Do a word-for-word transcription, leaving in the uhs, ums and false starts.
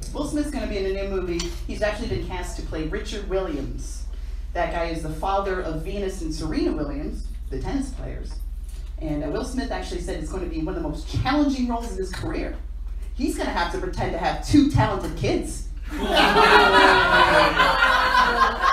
Will Smith's going to be in a new movie. He's actually been cast to play Richard Williams. That guy is the father of Venus and Serena Williams, the tennis players. And uh, Will Smith actually said it's going to be one of the most challenging roles in his career. He's going to have to pretend to have two talented kids.